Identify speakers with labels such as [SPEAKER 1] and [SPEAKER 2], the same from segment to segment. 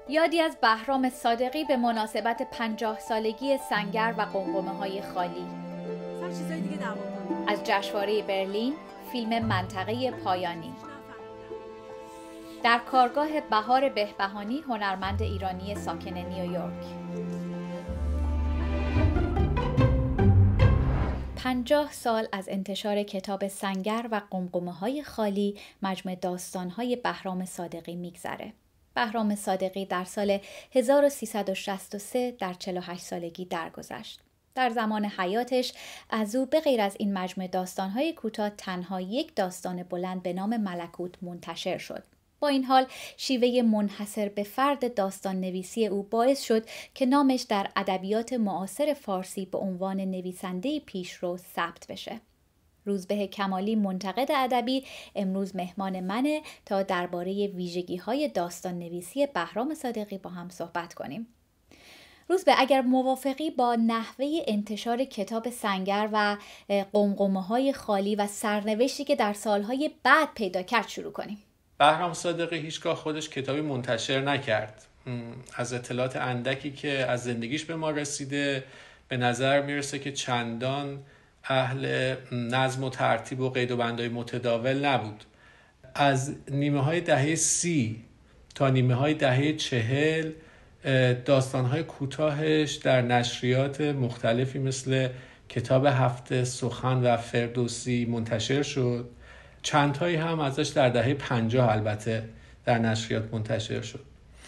[SPEAKER 1] یادی از بهرام صادقی به مناسبت 50 سالگی سنگر و قمقمه‌های خالی. از جشنواره برلین، فیلم منطقه پایانی. در کارگاه بهار بهبهانی، هنرمند ایرانی ساکن نیویورک. 50 سال از انتشار کتاب سنگر و قمقمه‌های خالی، مجموعه داستان‌های بهرام صادقی می‌گذره. بهرام صادقی در سال 1363 در 48 سالگی درگذشت. در زمان حیاتش از او به غیر از این مجموعه داستان‌های کوتاه تنها یک داستان بلند به نام ملکوت منتشر شد. با این حال شیوه منحصر به فرد داستان نویسی او باعث شد که نامش در ادبیات معاصر فارسی به عنوان نویسنده پیشرو ثبت بشه. روزبه کمالی، منتقد ادبی، امروز مهمان منه تا درباره ویژگی‌های داستان نویسی بهرام صادقی با هم صحبت کنیم. روزبه، اگر موافقی با نحوه انتشار کتاب سنگر و قمقمه‌های خالی و سرنوشتی که در سالهای بعد پیدا کرد شروع کنیم.
[SPEAKER 2] بهرام صادقی هیچگاه خودش کتابی منتشر نکرد. از اطلاعات اندکی که از زندگیش به ما رسیده به نظر میرسه که چندان اهل نظم و ترتیب و قید و بندهای متداول نبود. از نیمه های دهه 30 تا نیمه های دهه 40 داستانهای کوتاهش در نشریات مختلفی مثل کتاب هفته، سخن و فردوسی منتشر شد. چندتایی هم ازش در دهه 50 البته در نشریات منتشر شد.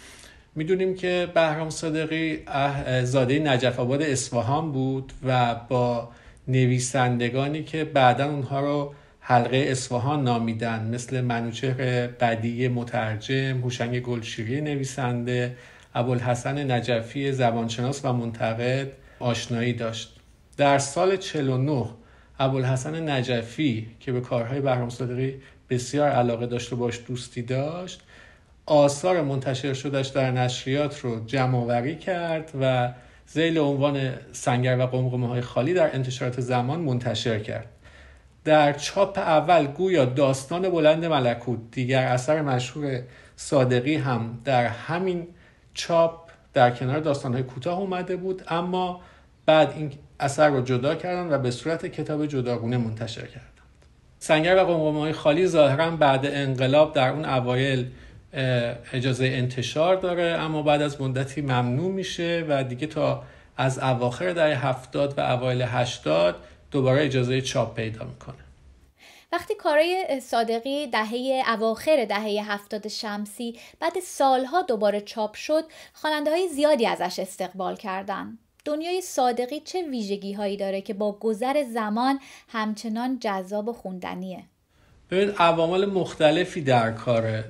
[SPEAKER 2] میدونیم که بهرام صادقی زاده نجف آباد اصفهان بود و با نویسندگانی که بعداً اونها رو حلقه اصفهان نامیدن مثل منوچهر بدیع مترجم، هوشنگ گلشیری نویسنده، ابوالحسن نجفی زبانشناس و منتقد آشنایی داشت. در سال 49 ابوالحسن نجفی که به کارهای بهرام صادقی بسیار علاقه داشت و باش دوستی داشت، آثار منتشر شدهش در نشریات رو جمع‌آوری کرد و ذیل عنوان سنگر و قمقمه‌های خالی در انتشارات زمان منتشر کرد. در چاپ اول گویا داستان بلند ملکوت، دیگر اثر مشهور صادقی، هم در همین چاپ در کنار داستان‌های کوتاه اومده بود، اما بعد این اثر رو جدا کردن و به صورت کتاب جداگونه منتشر کردن. سنگر و قمقمه‌های خالی ظاهراً بعد انقلاب در اون اوایل اجازه انتشار داره، اما بعد از مدتی ممنوع میشه و دیگه تا از اواخر دهه 70 و اوایل 80 دوباره اجازه چاپ پیدا میکنه.
[SPEAKER 1] وقتی کارهای صادقی اواخر دهه 70 شمسی بعد سالها دوباره چاپ شد، خواننده‌های زیادی ازش استقبال کردن. دنیای صادقی چه ویژگی‌هایی داره که با گذر زمان همچنان جذاب و خوندنیه؟
[SPEAKER 2] ببین، عوامل مختلفی در کاره.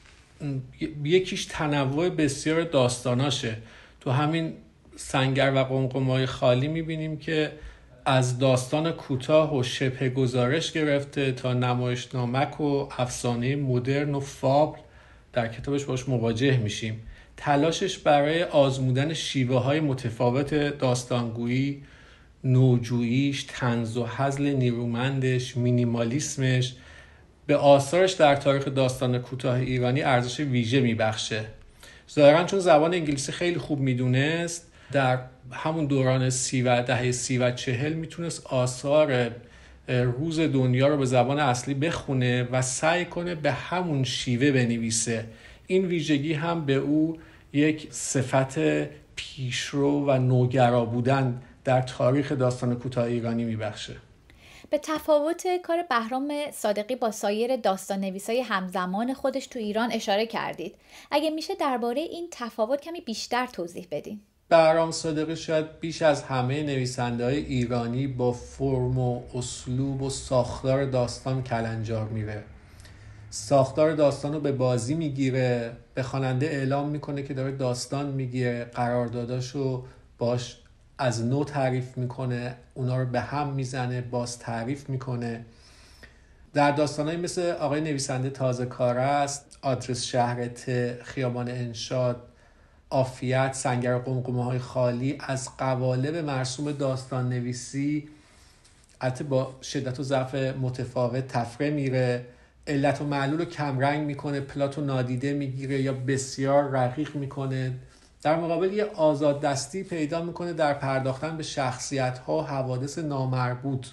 [SPEAKER 2] یکیش تنوع بسیار داستاناشه. تو همین سنگر و قمقمه‌های خالی میبینیم که از داستان کوتاه و شبه گزارش گرفته تا نمایشنامک و افسانه مدرن و فابل در کتابش باش مواجه میشیم. تلاشش برای آزمودن شیوه‌های متفاوت داستانگویی، نوجوییش، طنز و هزل نیرومندش، مینیمالیسمش به آثارش در تاریخ داستان کوتاه ایرانی ارزش ویژه میبخشه. ظاهراً چون زبان انگلیسی خیلی خوب میدونست، در همون دوران دهه 30 و 40 میتونست آثار روز دنیا رو به زبان اصلی بخونه و سعی کنه به همون شیوه بنویسه. این ویژگی هم به او یک صفت پیشرو و نوگرا بودن در تاریخ داستان کوتاه ایرانی میبخشه.
[SPEAKER 1] به تفاوت کار بهرام صادقی با سایر داستان نویسای همزمان خودش تو ایران اشاره کردید. اگه میشه درباره این تفاوت کمی بیشتر توضیح بدین.
[SPEAKER 2] بهرام صادقی شاید بیش از همه نویسنده‌های ایرانی با فرم و اسلوب و ساختار داستان کلنجار میره. ساختار داستان رو به بازی میگیره، به خواننده اعلام میکنه که داره داستان میگه، قرارداداشو باش از نو تعریف میکنه، اونا رو به هم میزنه، باز تعریف میکنه. در داستانایی مثل آقای نویسنده تازه کار است، آدرس شهر ته، خیابان انشاد، عافیت، سنگر قمقمه‌های خالی، از قوالب مرسوم داستان نویسی البته با شدت و ضعف متفاوت تفره میره علت و معلول رو کمرنگ میکنه، پلات رو نادیده میگیره یا بسیار رقیق میکنه. در مقابل یه آزاد دستی پیدا میکنه در پرداختن به شخصیت‌ها و حوادث نامربوط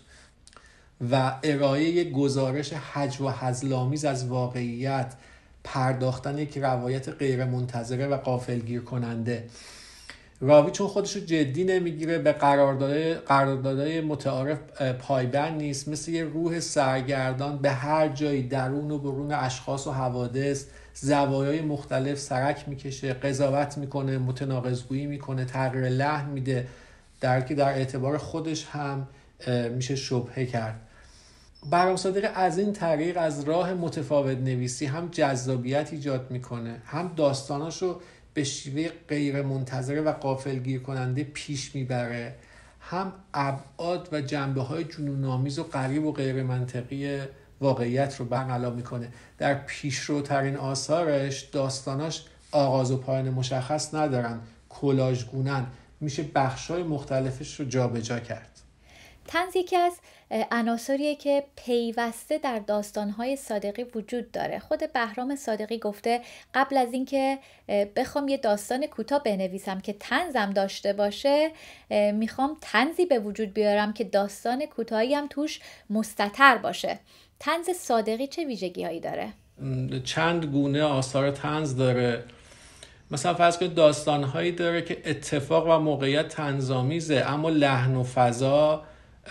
[SPEAKER 2] و ارائه یک گزارش هجو و هزل‌آمیز از واقعیت، پرداختن یک روایت غیر منتظره و غافلگیر کننده. راوی چون خودش رو جدی نمیگیره، به قراردادهای متعارف پایبند نیست، مثل یه روح سرگردان به هر جایی درون و برون اشخاص و حوادث زوایای مختلف سرک میکشه، قضاوت میکنه، متناقض‌گویی میکنه، تغییر لحن میده، در اعتبار خودش هم میشه شبهه کرد. بهرام صادقی از این طریق از راه متفاوت نویسی هم جذابیت ایجاد میکنه، هم داستاناشو به شیوه غیر منتظره و غافلگیر کننده پیش میبره، هم ابعاد و جنبه‌های جنون‌آمیز و غریب و غیر منطقی واقعیت رو برملا میکنه. در پیشروترین آثارش داستاناش آغاز و پایان مشخص ندارن، کلاژگونن، میشه بخش‌های مختلفش رو جابجا کرد.
[SPEAKER 1] طنز یکی از عناصریه که پیوسته در داستان‌های صادقی وجود داره. خود بهرام صادقی گفته قبل از اینکه بخوام یه داستان کوتاه بنویسم که طنزم داشته باشه، میخوام طنزی به وجود بیارم که داستان کوتاهی هم توش مستتر باشه. طنز صادقی چه ویژگی‌هایی داره؟
[SPEAKER 2] چند گونه آثار طنز داره. مثلا فرض کنید داستان‌هایی داره که اتفاق و موقعیت طنزآمیزه اما لحن و فضا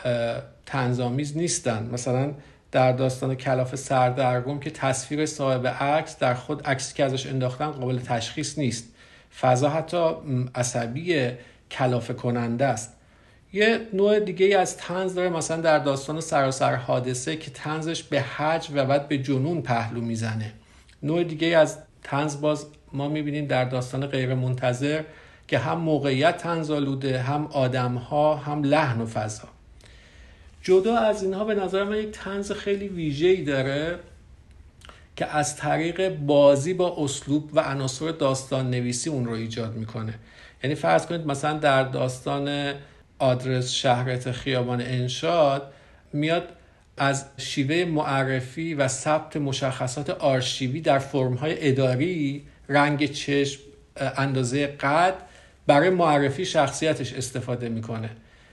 [SPEAKER 2] طنزآمیز نیستن. مثلا در داستان کلاف سردرگم که تصویر صاحب عکس در خود عکسی که ازش انداختن قابل تشخیص نیست، فضا حتی عصبی کلافه کننده است. یه نوع دیگه از طنز داره مثلا در داستان سراسر حادثه که طنزش به هجو و بعد به جنون پهلو میزنه. نوع دیگه از طنز باز ما میبینیم در داستان غیر منتظر که هم موقعیت طنزآلوده، هم آدم‌ها، هم لحن و فضا. جدا از اینها به نظر من یک طنز خیلی ویژه‌ای داره که از طریق بازی با اسلوب و عناصر داستان نویسی اون رو ایجاد میکنه. یعنی فرض کنید مثلا در داستان آدرس شهرت خیابان انشاد میاد از شیوه معرفی و ثبت مشخصات آرشیوی در فرم‌های اداری، رنگ چشم، اندازه قد، برای معرفی شخصیتش استفاده میکنه.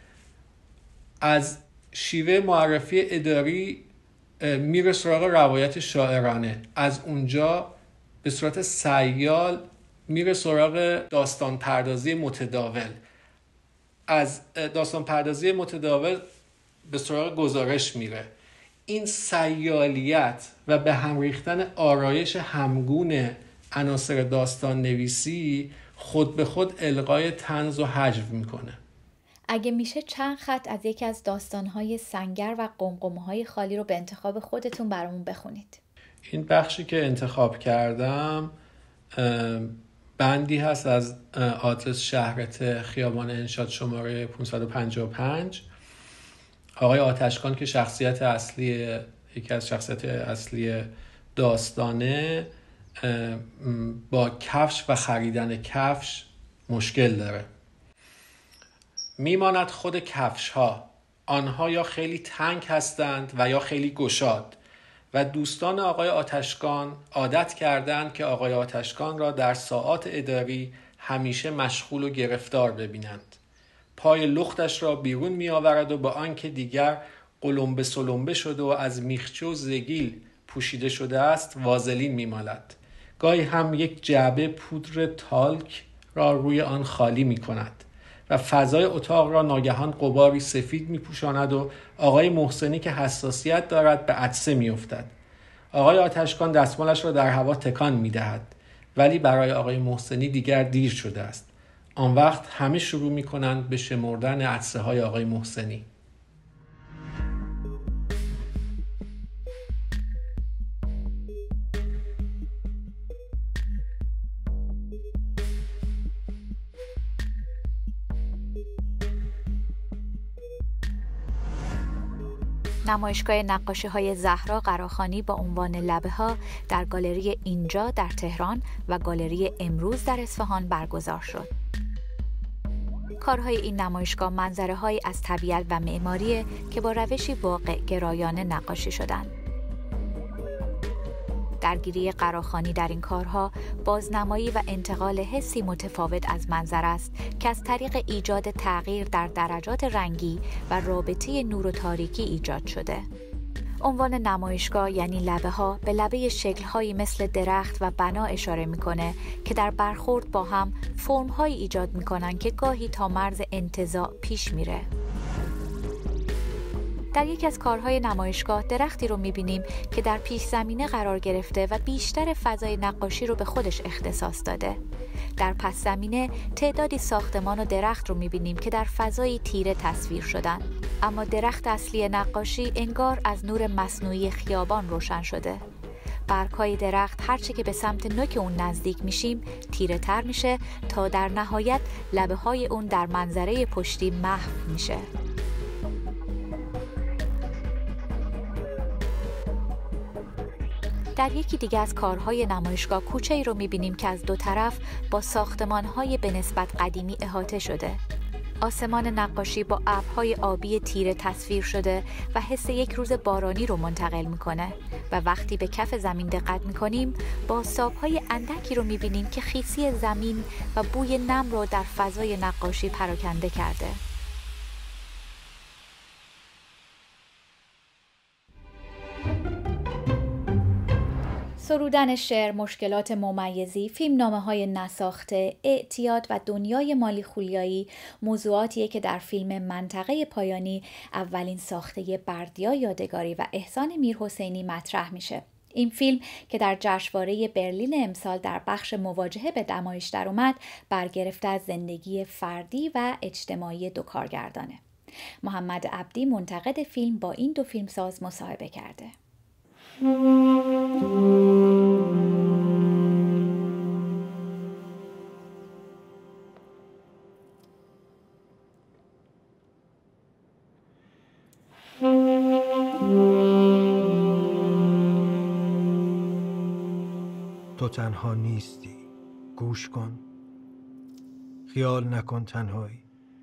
[SPEAKER 2] از شیوه معرفی اداری میره سراغ روایت شاعرانه، از اونجا به صورت سیال میره سراغ داستان پردازی متداول، از داستان پردازی متداول به سراغ گزارش میره. این سیالیت و به هم ریختن آرایش همگون عناصر داستان نویسی خود به خود القای طنز و هجو میکنه.
[SPEAKER 1] اگه میشه چند خط از یکی از داستان‌های سنگر و قمقمه‌های خالی رو به انتخاب خودتون برامون بخونید.
[SPEAKER 2] این بخشی که انتخاب کردم بندی هست از آدرس شهرت خیابان انشاد شماره 555. آقای آتشکان که شخصیت اصلی، یکی از شخصیت اصلی داستانه، با کفش و خریدن کفش مشکل داره. میماند خود کفش ها، آنها یا خیلی تنگ هستند و یا خیلی گشاد و دوستان آقای آتشکان عادت کردند که آقای آتشکان را در ساعات اداری همیشه مشغول و گرفتار ببینند. پای لختش را بیرون می آورد و با آنکه دیگر قلمبه سلمبه شده و از میخچه و زگیل پوشیده شده است وازلین می مالد. گاهی هم یک جعبه پودر تالک را روی آن خالی می کند و فضای اتاق را ناگهان غباری سفید می پوشاند و آقای محسنی که حساسیت دارد به عطسه می افتد. آقای آتشکان دستمالش را در هوا تکان می دهد، ولی برای آقای محسنی دیگر دیر شده است. آن وقت همه شروع می کنند به شمردن عطسه های آقای محسنی.
[SPEAKER 1] نمایشگاه نقاشی‌های زهرا قراخانی با عنوان لبه‌ها در گالری اینجا در تهران و گالری امروز در اصفهان برگزار شد. کارهای این نمایشگاه منظره‌هایی از طبیعت و معماری که با روشی واقع گرایانه نقاشی شدند. درگیری قراخانی در این کارها بازنمایی و انتقال حسی متفاوت از منظر است که از طریق ایجاد تغییر در درجات رنگی و رابطه نور و تاریکی ایجاد شده. عنوان نمایشگاه یعنی لبه ها به لبه شکل‌هایی مثل درخت و بنا اشاره می‌کنه که در برخورد با هم فرم‌هایی ایجاد می‌کنن که گاهی تا مرز انتزاع پیش میره. در یکی از کارهای نمایشگاه درختی رو می‌بینیم که در پیش زمینه قرار گرفته و بیشتر فضای نقاشی رو به خودش اختصاص داده. در پس زمینه تعدادی ساختمان و درخت رو می‌بینیم که در فضای تیره تصویر شدن، اما درخت اصلی نقاشی انگار از نور مصنوعی خیابان روشن شده. برگ‌های درخت هرچه که به سمت نوک اون نزدیک میشیم تیره تر میشه تا در نهایت لبه‌های اون در منظره پشتی محو میشه. در یکی دیگه از کارهای نمایشگاه کوچه‌ای رو می‌بینیم که از دو طرف با ساختمان‌های به نسبت قدیمی احاطه شده. آسمان نقاشی با ابرهای آبی تیره تصویر شده و حس یک روز بارانی رو منتقل می‌کنه و وقتی به کف زمین دقت می‌کنیم بازتاب‌های اندکی رو می‌بینیم که خیسی زمین و بوی نم رو در فضای نقاشی پراکنده کرده. سرودن شعر، مشکلات ممیزی، فیلمنامه‌های نساخته، اعتیاد و دنیای مالی خولیایی موضوعاتیه که در فیلم منطقه پایانی اولین ساخته بردیا یادگاری و احسان میرحسینی مطرح میشه. این فیلم که در جشنواره برلین امسال در بخش مواجهه به نمایش در اومد، برگرفته از زندگی فردی و اجتماعی دو کارگردانه. محمد عبدی منتقد فیلم با این دو فیلمساز مصاحبه کرده.
[SPEAKER 3] تو تنها نیستی، گوش کن، خیال نکن تنهایی.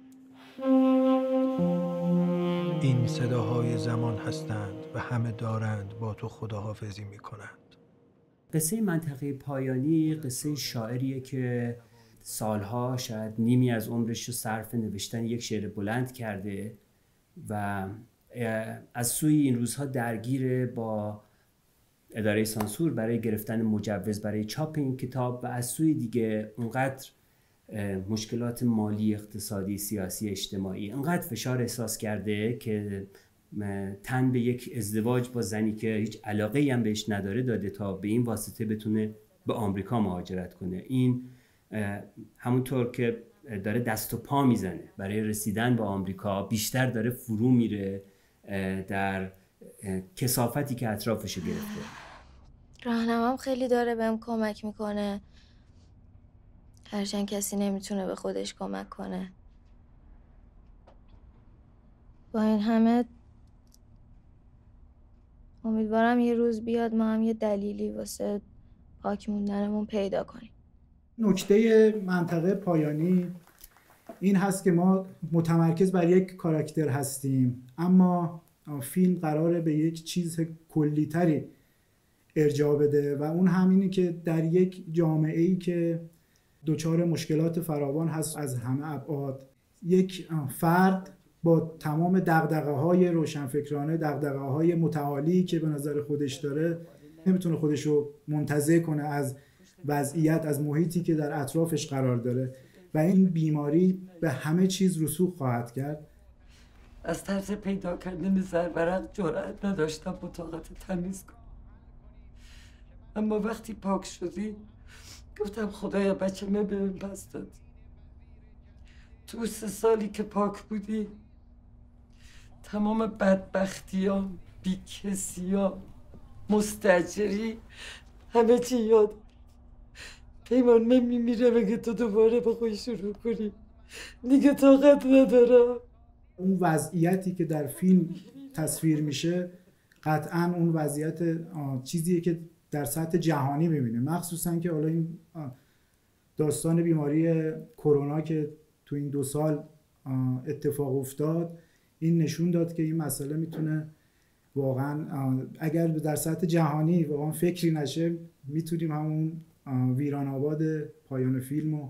[SPEAKER 3] این صداهای زمان هستند و همه دارند با تو خداحافظی می کنند.
[SPEAKER 4] قصه منطقه پایانی قصه شاعریه که سالها شاید نیمی از عمرش رو صرف نوشتن یک شعر بلند کرده و از سوی این روزها درگیر با اداره سانسور برای گرفتن مجوز برای چاپ این کتاب و از سوی دیگه اونقدر مشکلات مالی، اقتصادی، سیاسی، اجتماعی انقدر فشار احساس کرده که تن به یک ازدواج با زنی که هیچ علاقه‌ای هم بهش نداره داده تا به این واسطه بتونه به آمریکا مهاجرت کنه. این همونطور که داره دست و پا میزنه برای رسیدن به آمریکا، بیشتر داره فرو میره در کثافتی که اطرافشو گرفته.
[SPEAKER 5] راهنمام خیلی داره بهم کمک میکنه، هرچند کسی نمیتونه به خودش کمک کنه. با این همه امیدوارم یه روز بیاد ما هم یه دلیلی واسه پاک موندنمون پیدا کنیم.
[SPEAKER 6] نکته منطقه پایانی این هست که ما متمرکز بر یک کاراکتر هستیم، اما فیلم قراره به یک چیز کلی‌تری ارجاع بده و اون همینه که در یک جامعه‌ای که دچار مشکلات فراوان هست از همه ابعاد، یک فرد با تمام دغدغه‌های روشنفکرانه، دغدغه‌های متعالی که به نظر خودش داره، نمیتونه خودش رو منتزع کنه از وضعیت، از محیطی که در اطرافش قرار داره و این بیماری به همه چیز رسوخ خواهد کرد.
[SPEAKER 7] از طرز پیدا کردن زرورق جرأت نداشتم طاقت تمیز کنم، اما وقتی پاک شدی گفتم خدایا بچه‌مه بهم پس داد. تو 3 سالی که پاک بودی تمام بدبختیام، بیکسیام، مستاجری، همه چی یاد. پیمان من میمیرم اگه تو دوباره با خودی شروع کنی، دیگه طاقت ندارم.
[SPEAKER 6] اون وضعیتی که در فیلم تصویر میشه قطعاً اون وضعیت چیزیه که در سطح جهانی ببینه، مخصوصاً که حالا این داستان بیماری کرونا که تو این 2 سال اتفاق افتاد این نشون داد که این مسئله میتونه واقعا اگر در سطح جهانی واقعا فکری نشه میتونیم همون ویران آباد پایان فیلمو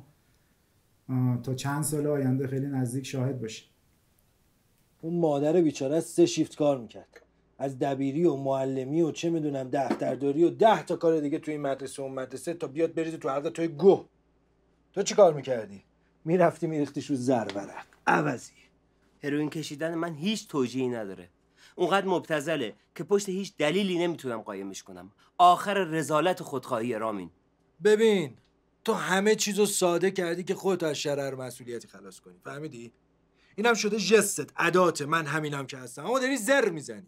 [SPEAKER 6] تا چند سال آینده خیلی نزدیک شاهد باشیم.
[SPEAKER 3] اون مادر بیچاره 3 شیفت کار میکرد، از دبیری و معلمی و چه میدونم دفترداری و 10 تا کار دیگه توی این مدرسه و مدرسه تا بیاد بریزه تو حلقه توی گوه. تو چی کار میکردی؟ میرفتی میریختیش رو زرورق عوضی.
[SPEAKER 8] هروئین کشیدن من هیچ توجیهی نداره. اونقدر مبتذله که پشت هیچ دلیلی نمیتونم قایمش کنم. آخر رذالت خودخواهی رامین.
[SPEAKER 3] ببین تو همه چیزو ساده کردی که خودت از شرر مسئولیتی خلاص کنی، فهمیدی؟ اینم شده جست، عدات، من همینم که هستم، اما داری زر میزنی.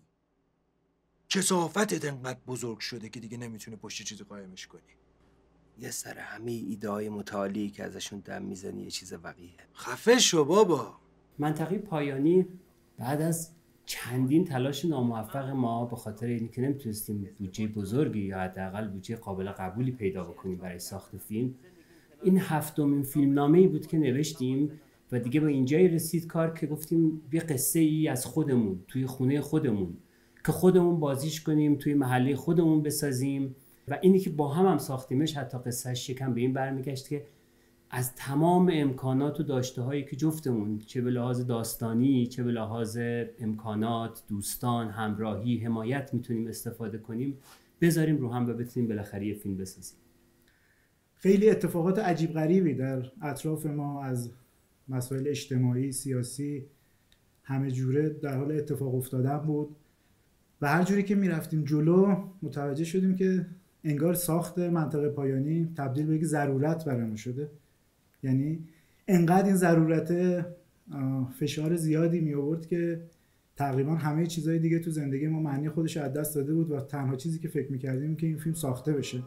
[SPEAKER 3] کثافتت انقدر بزرگ شده که دیگه نمیتونی پشت چیزی قایمش کنی.
[SPEAKER 8] یه سر همه ایده‌های متعالی که ازشون دم میزنی یه چیز وقیحه.
[SPEAKER 3] خفه شو بابا.
[SPEAKER 4] منطقه پایانی بعد از چندین تلاش ناموفق ما به خاطر اینکه نمیتونستیم بودجه بزرگی یا حداقل بودجه قابل قبولی پیدا بکنیم برای ساخت فیلم، این 7مین فیلمنامه‌ای بود که نوشتیم و دیگه به اینجایی رسید کار که گفتیم یه قصه ای از خودمون توی خونه خودمون که خودمون بازیش کنیم، توی محله خودمون بسازیم و اینی که با هم ساختیمش حتی قصهش یکم به این برمیگشت که از تمام امکانات و داشته‌هایی که جفتمون چه به لحاظ داستانی چه به لحاظ امکانات، دوستان، همراهی، حمایت میتونیم استفاده کنیم بذاریم رو هم و بتونیم بالاخره یه فیلم بسازیم.
[SPEAKER 6] خیلی اتفاقات عجیب غریبی در اطراف ما از مسائل اجتماعی، سیاسی، همه جوره در حال اتفاق افتادن بود و هر جوری که میرفتیم جلو متوجه شدیم که انگار ساخت منطقه پایانی تبدیل به یک ضرورت برامون شده. یعنی انقدر این ضرورت فشار زیادی می آورد که تقریبا همه چیزهای دیگه تو زندگی ما معنی خودش از دست داده بود و تنها چیزی که فکر می‌کردیم که این فیلم ساخته بشه.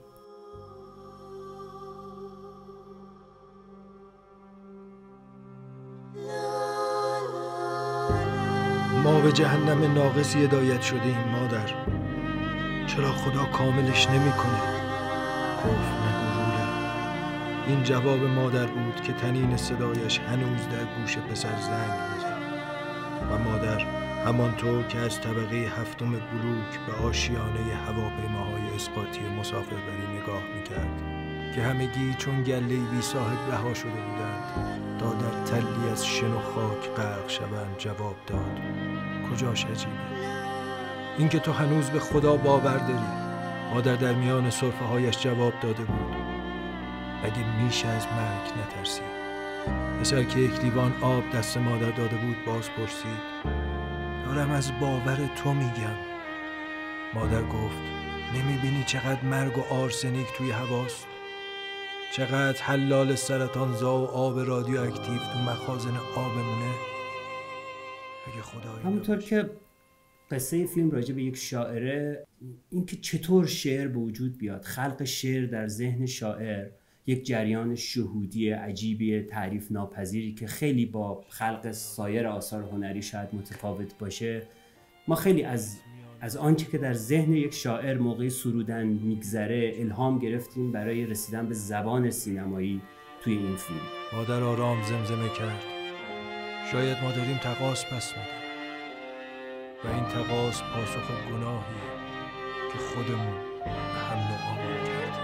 [SPEAKER 3] ما به جهنم ناقصی هدایت شده ایم مادر، چرا خدا کاملش نمی‌کنه؟ گفت نگو روله. این جواب مادر بود که طنین صدایش هنوز در گوش پسر زنگ می‌زد و مادر همانطور که از طبقه 7 بلوک به آشیانه هواپیماهای اسقاطی مسافربری نگاه می‌کرد که همگی چون گله‌ای بی صاحب رها شده بودند تا در تلی از شن و خاک غرق شوند جواب داد کجاش عجیبه؟ اینکه تو هنوز به خدا باور داری. مادر در میان سرفه‌هایش جواب داده بود اگه میشه از مرگ نترسی. پسر که یک لیوان آب دست مادر داده بود باز پرسید دارم از باور تو میگم. مادر گفت نمیبینی چقدر مرگ و آرسنیک توی هواست؟ چقدر حلال سرطانزا و آب رادیواکتیو تو مخازن آبمونه؟ اگه خدایی
[SPEAKER 4] همونطور که قصه فیلم راجع به یک شاعره، اینکه چطور شعر به وجود بیاد، خلق شعر در ذهن شاعر یک جریان شهودی عجیبی تعریف ناپذیری که خیلی با خلق سایر آثار هنری شاید متفاوت باشه. ما خیلی از آنچه که در ذهن یک شاعر موقع سرودن میگذره الهام گرفتیم برای رسیدن به زبان سینمایی توی این فیلم.
[SPEAKER 3] مادر آرام زمزمه کرد شاید ما داریم تقاص پس میدیم و این تقاص پاسخ گناهیه که خودمون به هم نوآمون کردیم.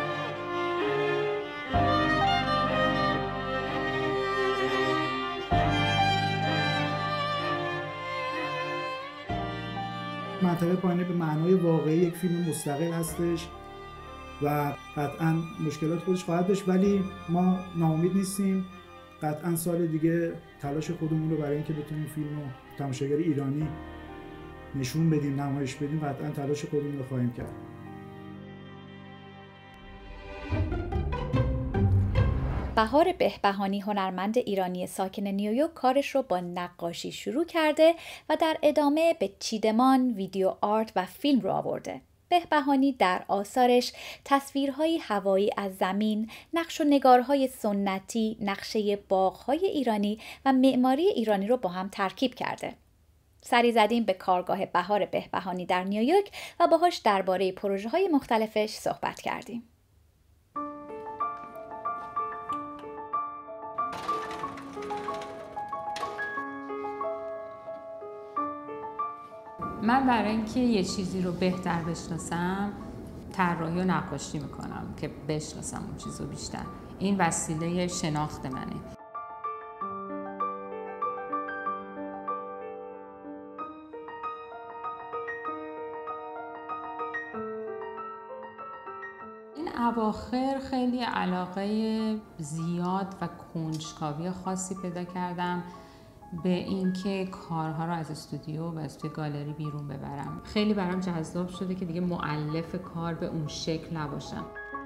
[SPEAKER 6] منطقه پایانی به معنای واقعی یک فیلم مستقل هستش و قطعا مشکلات خودش خواهد داشت، ولی ما ناامید نیستیم. قطعا سال دیگه تلاش خودمون رو برای اینکه بتونیم فیلم رو تماشاگر ایرانی نشون بدیم، نمایش بدیم، قطعا تلاش خودمون رو خواهیم کرد.
[SPEAKER 1] بهار بهبهانی هنرمند ایرانی ساکن نیویورک کارش رو با نقاشی شروع کرده و در ادامه به چیدمان، ویدیو آرت و فیلم رو آورده. بهبهانی در آثارش تصویرهای هوایی از زمین، نقش و نگارهای سنتی، نقشه باغ‌های ایرانی و معماری ایرانی رو با هم ترکیب کرده. سری زدیم به کارگاه بهار بهبهانی در نیویورک و باهاش درباره پروژه‌های مختلفش صحبت کردیم.
[SPEAKER 9] من برای اینکه یه چیزی رو بهتر بشناسم طراحی و نقاشی میکنم که بشناسم اون چیز رو بیشتر. این وسیله شناخت منه. این اواخر خیلی علاقه زیاد و کنجکاوی خاصی پیدا کردم به اینکه کارها رو از استودیو و از توی گالری بیرون ببرم. خیلی برام جذاب شده که دیگه مؤلف کار به اون شکل نباشم.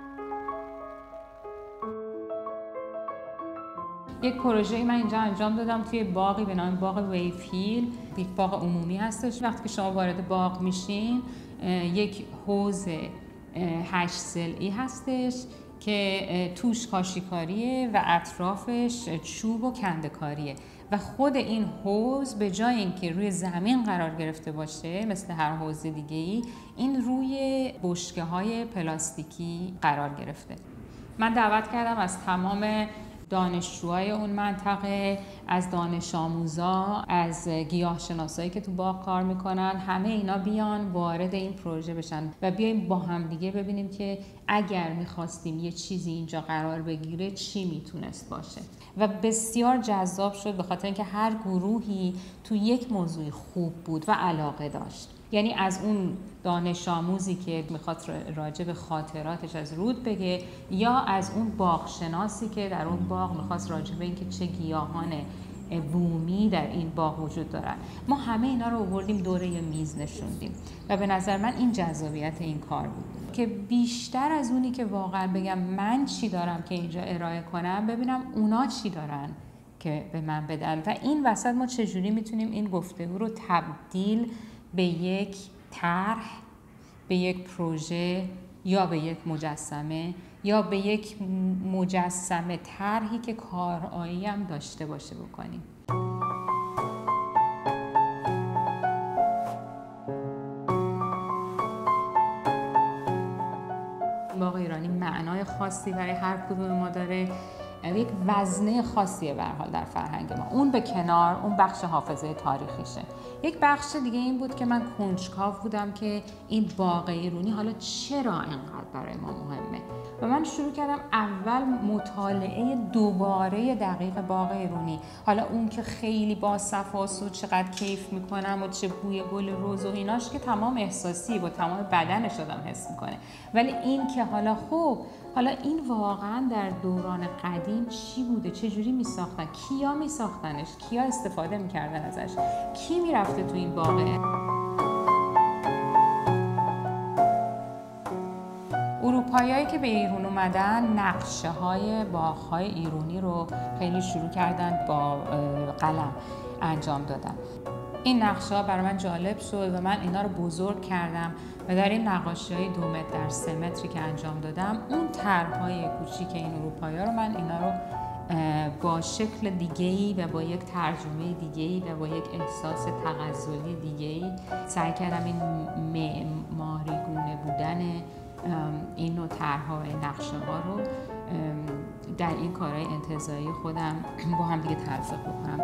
[SPEAKER 9] یک پروژه‌ای من اینجا انجام دادم توی باغی به نام باغ ویفیل. یک باغ عمومی هستش. وقتی که شما وارد باغ میشین یک حوض 8 ضلعی هستش که توش کاشیکاریه و اطرافش چوب و کنده‌کاریه و خود این حوض به جای اینکه روی زمین قرار گرفته باشه مثل هر حوض دیگه‌ای، این روی بشکه‌های پلاستیکی قرار گرفته. من دعوت کردم از تمام دانشجوهای اون منطقه، از دانش آموزا، از گیاهشناسایی که تو باغ کار میکنن، همه اینا بیان وارد این پروژه بشن و بیایم با هم دیگه ببینیم که اگر میخواستیم یه چیزی اینجا قرار بگیره چی میتونست باشه. و بسیار جذاب شد به خاطر اینکه هر گروهی تو یک موضوع خوب بود و علاقه داشت. یعنی از اون دانش آموزی که میخواد راجع به خاطراتش از رود بگه، یا از اون باغشناسی که در اون باغ میخواست راجع به اینکه چه گیاهان بومی در این باغ وجود دارن. ما همه اینا رو آوردیم دوره یه میز نشوندیم و به نظر من این جذابیت این کار بود که بیشتر از اونی که واقعا بگم من چی دارم که اینجا ارائه کنم، ببینم اونا چی دارن که به من بدن و این وسط ما چجوری میتونیم این گفتگو رو تبدیل به یک طرح، به یک پروژه یا به یک مجسمه یا به یک مجسمه طرحی که کارایی هم داشته باشه بکنیم. باغ ایرانی معنای خاصی برای هر کدوم ما داره، یک وزنه خاصیه به هر حال در فرهنگ ما. اون به کنار، اون بخش حافظه تاریخیشه. یک بخش دیگه این بود که من کنجکاو بودم که این باغ ایرانی حالا چرا اینقدر برای ما مهمه و من شروع کردم اول مطالعه دوباره دقیق باغ ایرانی. حالا اون که خیلی با صفاست و چقدر کیف میکنم و چه بوی گل رز و ایناش که تمام احساسی با تمام بدنش آدم حس میکنه، ولی این که حالا این واقعا در دوران قدیم چی بوده، چه جوری میساختن، کیا میساختنش، کیا استفاده میکردن ازش، کی میرفته تو این باغه. اروپاییایی که به ایران اومدن نقشه های باغ‌های ایرانی رو خیلی شروع کردن با قلم انجام دادن. این نقشه ها برای من جالب شد و من اینا رو بزرگ کردم و در این نقاشی‌های 2 متر در 3 متری که انجام دادم، اون طرح‌های کوچیک این اروپایی‌ها رو من اینا رو با شکل دیگه‌ای و با یک ترجمه دیگه‌ای و با یک احساس تغزلی دیگه‌ای سعی کردم این معماری‌گونه بودن این نوع طرح‌ها و نقشه‌ها رو در این کارهای انتزاعی خودم با هم دیگه تلفیق بکنم.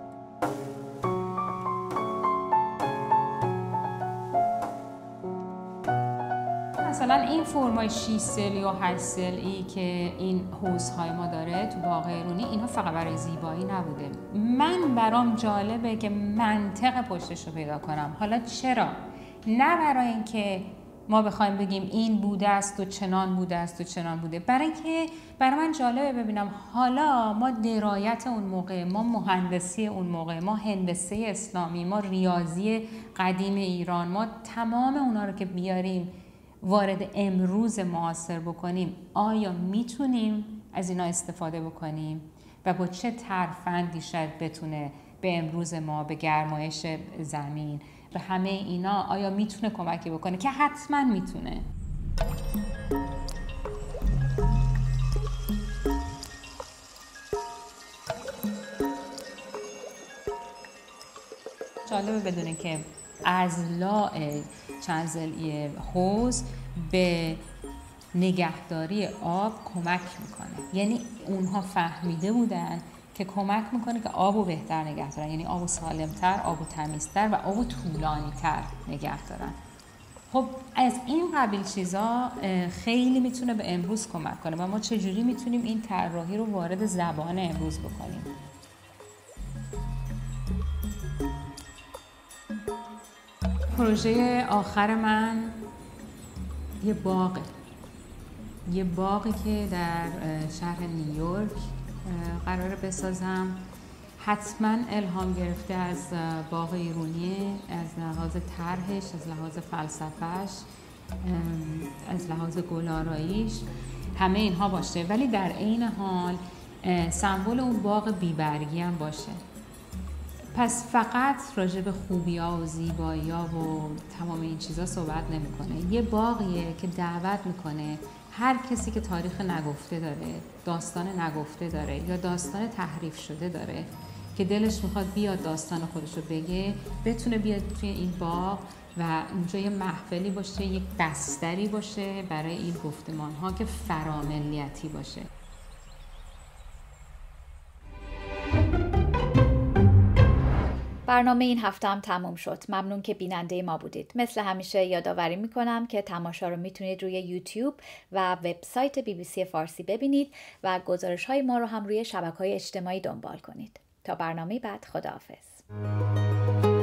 [SPEAKER 9] مثلا این فرمای 6 ضلعی و 8 ضلعی که این حوض‌های ما داره تو باغ ایرانی، اینا فقط برای زیبایی نبوده. من برام جالبه که منطق پشتش رو پیدا کنم. حالا چرا؟ نه برای اینکه ما بخوایم بگیم این بوده است و چنان بوده است و چنان بوده، برای اینکه برای من جالبه ببینم حالا ما درایت اون موقع، ما مهندسی اون موقع، ما هندسه اسلامی، ما ریاضی قدیم ایران، ما تمام اونا رو که بیاریم وارد امروز معاصر بکنیم، آیا میتونیم از اینا استفاده بکنیم و با چه ترفندی شاید بتونه به امروز ما، به گرمایش زمین، به همه اینا آیا میتونه کمکی بکنه؟ که حتما میتونه. جالبه بدونه که اضلاع چند ضلعی حوض به نگهداری آب کمک میکنه. یعنی اونها فهمیده بودن که کمک میکنه که آبو بهتر نگه دارن، یعنی آبو سالمتر، آبو تمیزتر و آبو طولانی‌تر نگه دارن. خب از این قبیل چیزا خیلی میتونه به امروز کمک کنه و ما چجوری میتونیم این طراحی رو وارد زبان امروز بکنیم. پروژه آخر من یه باغی که در شهر نیویورک قراره بسازم. حتما الهام گرفته از باغ ایرونیه، از لحاظ طرحش، از لحاظ فلسفهش، از لحاظ گلاراییش، همه اینها باشه، ولی در عین حال سمبل اون باغ بیبرگی هم باشه. پس فقط راجع به خوبی‌ها و زیبایی‌ها و تمام این چیزا صحبت نمی‌کنه. یه باغیه که دعوت می‌کنه هر کسی که تاریخ نگفته داره، داستان نگفته داره یا داستان تحریف شده داره که دلش میخواد بیاد داستان خودش رو بگه، بتونه بیاد توی این باغ و اونجا یه محفلی باشه، یک بستری باشه برای این گفتمان‌ها که فراملیتی باشه.
[SPEAKER 1] برنامه این هفته هم تموم شد. ممنون که بیننده ما بودید. مثل همیشه یادآوری میکنم که تماشا رو میتونید روی یوتیوب و وبسایت BBC فارسی ببینید و گزارش‌های ما رو هم روی شبکه‌های اجتماعی دنبال کنید. تا برنامه بعد، خداحافظ.